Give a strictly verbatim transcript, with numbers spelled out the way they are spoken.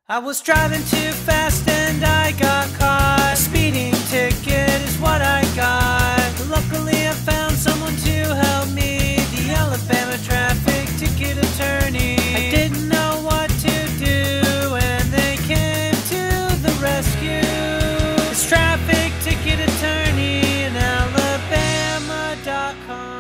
I was driving too fast and I got caught. A speeding ticket is what I got. Luckily I found someone to help me, the Alabama traffic ticket attorney. I didn't know what to do and they came to the rescue. This traffic ticket attorney in Alabama dot com.